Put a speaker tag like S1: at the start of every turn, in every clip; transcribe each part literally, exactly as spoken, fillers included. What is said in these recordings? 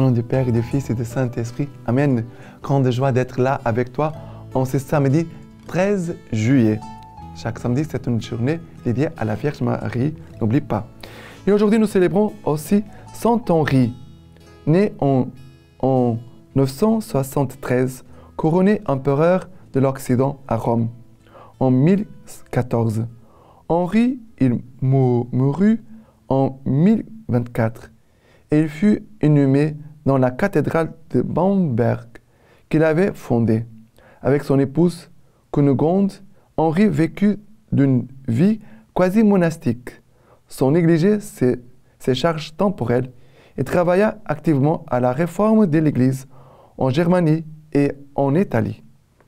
S1: nom du Père et du Fils et du Saint-Esprit. Amen. Grande joie d'être là avec toi en ce samedi treize juillet. Chaque samedi, c'est une journée dédiée à la Vierge Marie, n'oublie pas. Et aujourd'hui, nous célébrons aussi Saint Henri, né en, en neuf cent soixante-treize, couronné empereur de l'Occident à Rome en mille quatorze. Henri, il mourut en mille vingt-quatre et il fut inhumé dans la cathédrale de Bamberg qu'il avait fondée. Avec son épouse Cunégonde, Henri vécut d'une vie quasi monastique, sans négliger ses, ses charges temporelles, et travailla activement à la réforme de l'Église en Germanie et en Italie.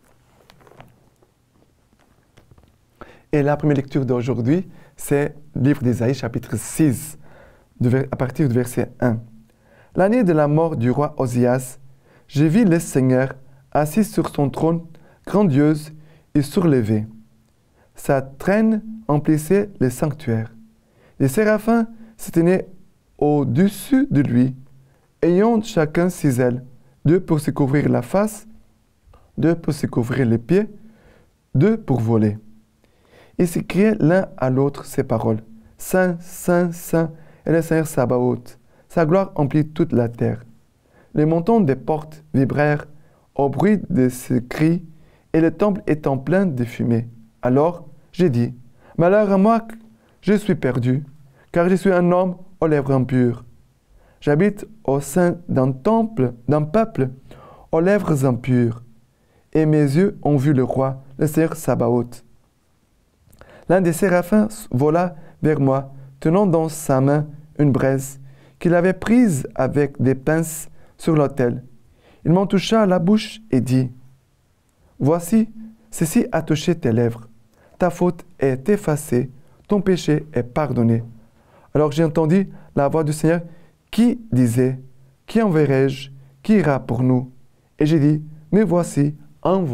S1: Et la première lecture d'aujourd'hui, c'est le livre d'Ésaïe, chapitre six, de, à partir du verset un. L'année de la mort du roi Osias, j'ai vu le Seigneur assis sur son trône, grandiose et surlevé. Sa traîne emplissait le sanctuaire. Les séraphins se tenaient au-dessus de lui, ayant chacun six ailes, deux pour se couvrir la face, deux pour se couvrir les pieds, deux pour voler. Ils s'écriaient l'un à l'autre ces paroles. Saint, Saint, Saint est le Seigneur Sabaoth. Sa gloire emplit toute la terre. Les montants des portes vibrèrent au bruit de ses cris, et le temple étant plein de fumée. Alors j'ai dit, malheur à moi, je suis perdu, car je suis un homme aux lèvres impures. J'habite au sein d'un temple, d'un peuple aux lèvres impures, et mes yeux ont vu le roi, le Seigneur Sabaoth. L'un des séraphins vola vers moi, tenant dans sa main une braise qu'il avait prise avec des pinces sur l'autel. Il m'en toucha la bouche et dit, « Voici, ceci a touché tes lèvres. Ta faute est effacée, ton péché est pardonné. » Alors j'ai entendu la voix du Seigneur qui disait, « Qui enverrai-je? Qui ira pour nous ?» Et j'ai dit, « Mais voici, envoie-moi. »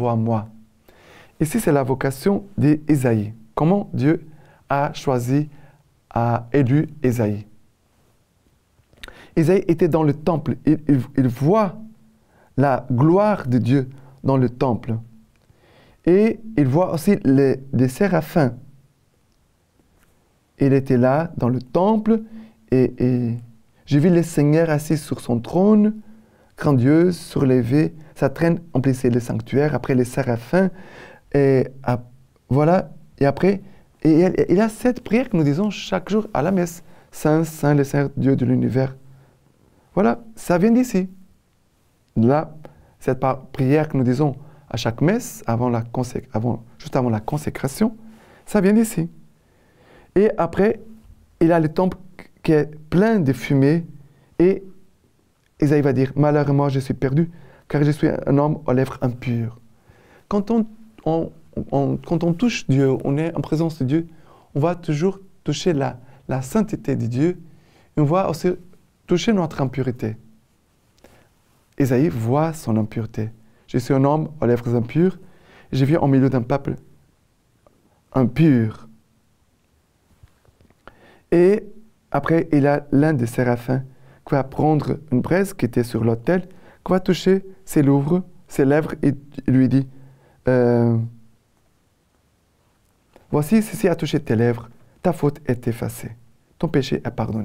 S1: Ici, c'est la vocation d'Ésaïe. Comment Dieu a choisi, a élu Ésaïe. Ésaïe était dans le temple. Il, il, il voit la gloire de Dieu dans le temple. Et il voit aussi les, les séraphins. Il était là, dans le temple, et, et j'ai vu le Seigneur assis sur son trône, grandiose, surlevé, sa traîne emplissait le sanctuaire, après les séraphins, et à, voilà, et après, et il, il y a cette prière que nous disons chaque jour à la messe, Saint, Saint, le Seigneur Dieu de l'univers. Voilà, ça vient d'ici. Là, cette prière que nous disons à chaque messe, avant la avant, juste avant la consécration, ça vient d'ici. Et après, il a le temple qui est plein de fumée, et Ésaïe va dire, « Malheur à moi, je suis perdu, car je suis un homme aux lèvres impures. » Quand on, on, on, quand on touche Dieu, on est en présence de Dieu, on va toujours toucher la, la sainteté de Dieu, et on va aussi toucher notre impureté. Ésaïe voit son impureté. Je suis un homme aux lèvres impures, et je vis au milieu d'un peuple impur. Et après, il a l'un des séraphins qui va prendre une braise qui était sur l'autel, qui va toucher ses lèvres, ses lèvres et lui dit, euh, « Voici, ceci a touché tes lèvres, ta faute est effacée, ton péché est pardonné. »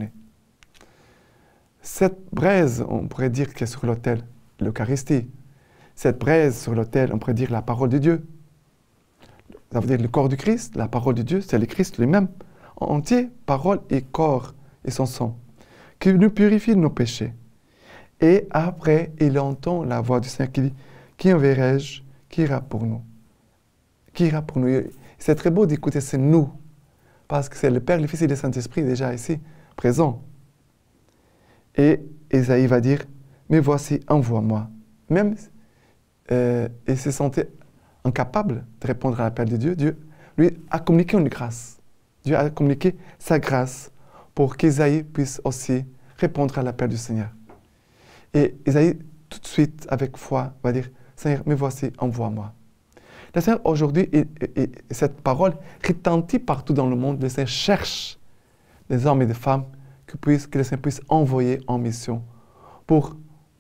S1: Cette braise, on pourrait dire qu'elle est sur l'autel, l'Eucharistie. Cette braise sur l'autel, on pourrait dire la parole de Dieu. Ça veut dire le corps du Christ, la parole de Dieu, c'est le Christ lui-même, entier, parole et corps et son sang, qui nous purifie de nos péchés. Et après, il entend la voix du Seigneur qui dit, « Qui enverrai-je? Qui ira pour nous? » Qui ira pour nous? C'est très beau d'écouter ce « nous », parce que c'est le Père, le Fils et le Saint-Esprit déjà ici, présent. Et Ésaïe va dire, « Mais voici, envoie-moi. » Même, euh, il se sentait incapable de répondre à l'appel de Dieu. Dieu lui a communiqué une grâce. Dieu a communiqué sa grâce pour qu'Ésaïe puisse aussi répondre à l'appel du Seigneur. Et Ésaïe, tout de suite, avec foi, va dire, « Seigneur, me voici, envoie-moi. » Le Seigneur, aujourd'hui, cette parole retentit partout dans le monde. Le Seigneur cherche des hommes et des femmes que, puisse, que le Seigneur puisse envoyer en mission pour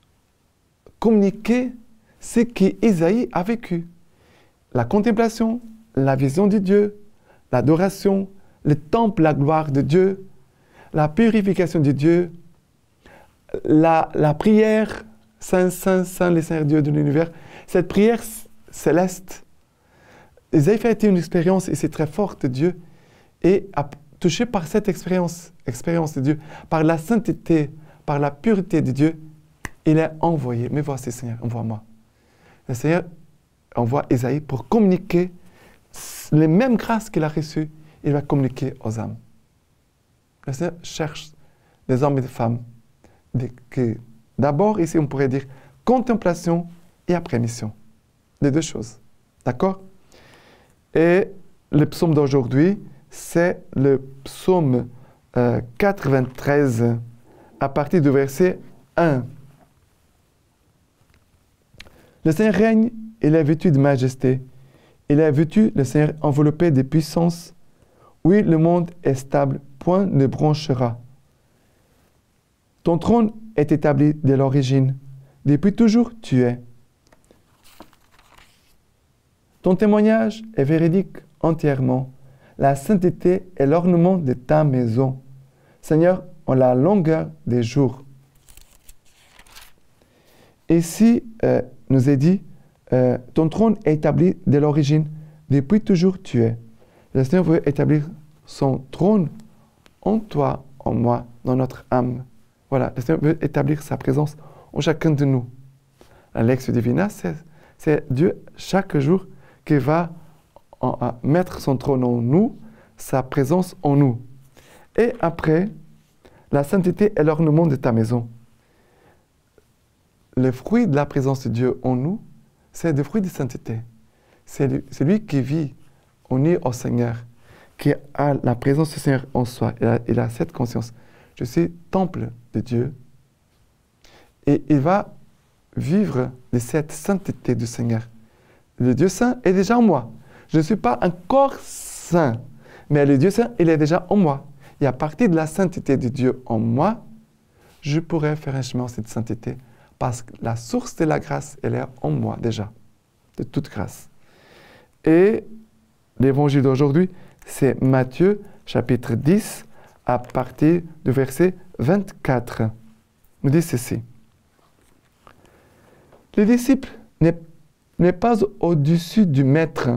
S1: communiquer ce qu'Ésaïe a vécu. La contemplation, la vision de Dieu, l'adoration, le temple, la gloire de Dieu, la purification de Dieu, la, la prière, Saint, Saint, Saint, le Seigneur Dieu de l'univers, cette prière céleste. Ésaïe a été une expérience, et c'est très fort de Dieu, et touché par cette expérience, expérience de Dieu, par la sainteté, par la pureté de Dieu, il est envoyé. Mais voici, Seigneur, envoie-moi. Le Seigneur envoie Ésaïe pour communiquer les mêmes grâces qu'il a reçues, il va communiquer aux âmes. Le Seigneur cherche des hommes et des femmes. D'abord, ici, on pourrait dire contemplation et après mission. Les deux choses. D'accord? Et le psaume d'aujourd'hui, c'est le psaume euh, quatre-vingt-treize, à partir du verset un. Le Seigneur règne, il est vêtu de majesté. Il est vêtu, le Seigneur, enveloppé de puissance. Oui, le monde est stable, point ne bronchera. Ton trône est établi dès l'origine. Depuis toujours, tu es. Ton témoignage est véridique entièrement. La sainteté est l'ornement de ta maison. Seigneur, en la longueur des jours. Ici, euh, nous est dit, euh, ton trône est établi dès l'origine. Depuis toujours, tu es. Le Seigneur veut établir son trône en toi, en moi, dans notre âme. Voilà, le Seigneur veut établir sa présence en chacun de nous. La Lectio Divina, c'est Dieu chaque jour qui va en, en, mettre son trône en nous, sa présence en nous. Et après, la sainteté est l'ornement de ta maison. Le fruit de la présence de Dieu en nous, c'est le fruit de sainteté. C'est lui, lui qui vit uni au Seigneur, qui a la présence du Seigneur en soi. Il a, il a cette conscience. Je suis temple de Dieu. Et il va vivre de cette sainteté du Seigneur. Le Dieu saint est déjà en moi. Je ne suis pas encore saint, mais le Dieu saint, il est déjà en moi. Et à partir de la sainteté de Dieu en moi, je pourrais faire un chemin en cette sainteté, parce que la source de la grâce, elle est en moi déjà, de toute grâce. Et l'évangile d'aujourd'hui, c'est Matthieu, chapitre dix, à partir du verset vingt-quatre. Il dit ceci. Le disciple n'est pas au-dessus du maître,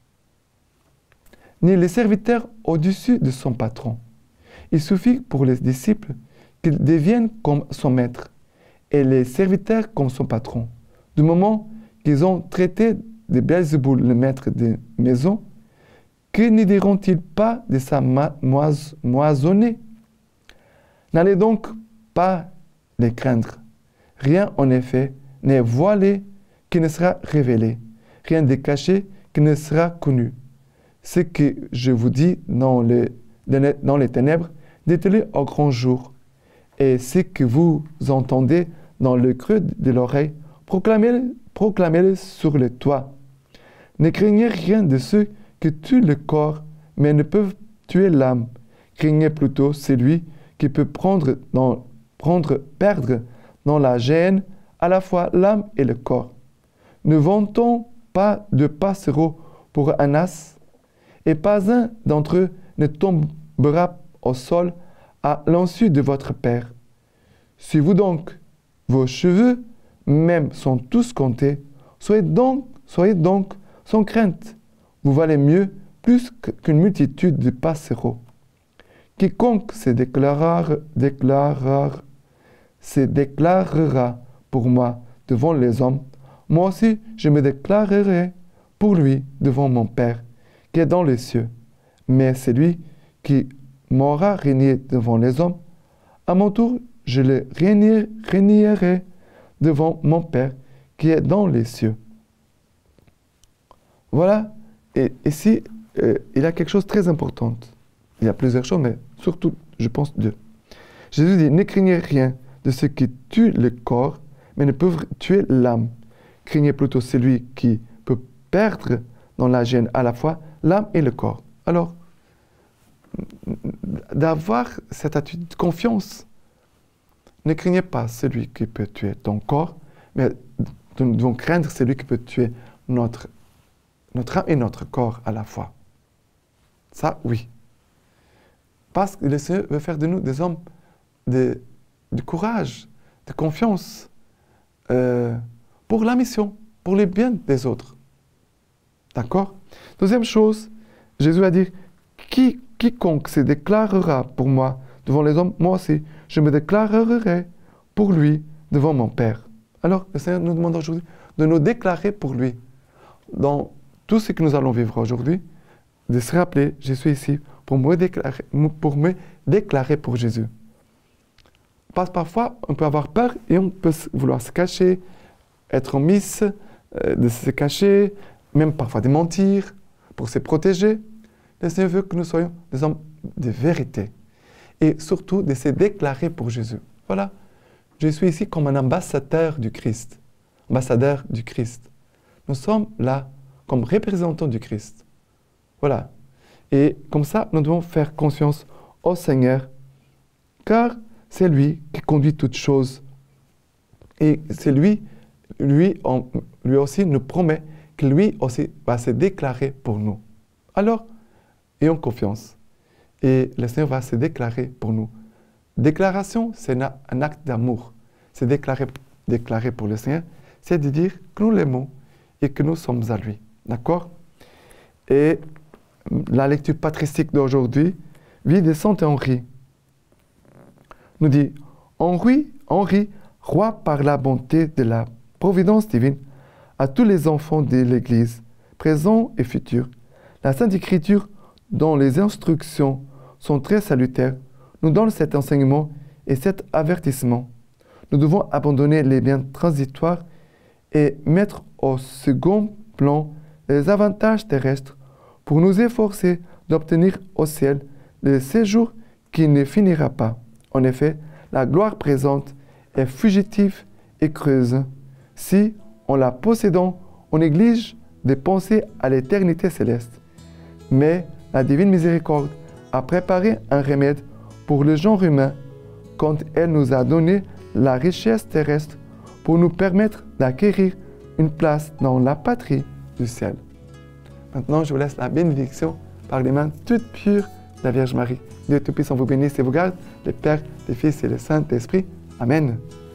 S1: ni le serviteur au-dessus de son patron. Il suffit pour les disciples qu'ils deviennent comme son maître et les serviteurs comme son patron. Du moment qu'ils ont traité de Belzéboul, le maître de maison, que ne diront-ils pas de sa mois moisonnée? N'allez donc pas les craindre. Rien, en effet, n'est voilé qui ne sera révélé. Rien de caché qui ne sera connu. Ce que je vous dis dans les, dans les ténèbres, dites-le au grand jour. Et ce que vous entendez dans le creux de l'oreille, proclamez-le proclamez-le sur le toit. Ne craignez rien de ceux qui tuent le corps, mais ne peuvent tuer l'âme. Craignez plutôt celui qui peut prendre, dans, prendre, perdre dans la gêne à la fois l'âme et le corps. Ne vantons pas de passereaux pour un as, et pas un d'entre eux ne tombera au sol à l'insu de votre Père. Si vous donc, vos cheveux même sont tous comptés, soyez donc, soyez donc sans crainte. Vous valez mieux plus qu'une multitude de passereaux. Quiconque se déclarera, déclarera, se déclarera pour moi devant les hommes, moi aussi je me déclarerai pour lui devant mon Père qui est dans les cieux. Mais celui qui m'aura régné devant les hommes, à mon tour je le régnerai devant mon Père qui est dans les cieux. Voilà, et ici, euh, il y a quelque chose de très important. Il y a plusieurs choses, mais surtout, je pense, deux. Jésus dit, ne craignez rien de ceux qui tuent le corps, mais ne peuvent tuer l'âme. Craignez plutôt celui qui peut perdre dans la gêne à la fois l'âme et le corps. Alors, d'avoir cette attitude de confiance, ne craignez pas celui qui peut tuer ton corps, mais nous devons craindre celui qui peut tuer notre, notre âme et notre corps à la fois. Ça, oui. Parce que le Seigneur veut faire de nous des hommes de, de courage, de confiance, euh, pour la mission, pour le bien des autres. D'accord? Deuxième chose, Jésus a dit, Qui, quiconque se déclarera pour moi devant les hommes, moi aussi, je me déclarerai pour lui devant mon Père. Alors, le Seigneur nous demande aujourd'hui de nous déclarer pour lui. Dans tout ce que nous allons vivre aujourd'hui, de se rappeler, je suis ici pour me déclarer pour, me déclarer pour Jésus. Parce que parfois, on peut avoir peur et on peut vouloir se cacher, être omise, euh, de se cacher, même parfois de mentir pour se protéger. Le Seigneur veut que nous soyons des hommes de vérité et surtout de se déclarer pour Jésus. Voilà, je suis ici comme un ambassadeur du Christ, ambassadeur du Christ. Nous sommes là comme représentants du Christ. Voilà. Et comme ça, nous devons faire confiance au Seigneur, car c'est lui qui conduit toutes choses. Et c'est lui, lui, on, lui aussi nous promet que lui aussi va se déclarer pour nous. Alors, ayons confiance. Et le Seigneur va se déclarer pour nous. Déclaration, c'est un acte d'amour. C'est déclarer, déclarer pour le Seigneur, c'est de dire que nous l'aimons et que nous sommes à lui. D'accord? Et la lecture patristique d'aujourd'hui, vie de Saint Henri, nous dit Henri, Henri, roi par la bonté de la providence divine, à tous les enfants de l'Église, présents et futurs, la Sainte Écriture, dont les instructions sont très salutaires, nous donne cet enseignement et cet avertissement. Nous devons abandonner les biens transitoires et mettre au second plan les avantages terrestres pour nous efforcer d'obtenir au ciel le séjour qui ne finira pas. En effet, la gloire présente est fugitive et creuse. Si, en la possédant, on néglige de penser à l'éternité céleste. Mais la divine miséricorde a préparé un remède pour le genre humain quand elle nous a donné la richesse terrestre pour nous permettre d'acquérir une place dans la patrie du ciel. Maintenant, je vous laisse la bénédiction par les mains toutes pures de la Vierge Marie. Dieu Tout-Puissant vous bénisse et vous garde, le Père, le Fils et le Saint-Esprit. Amen.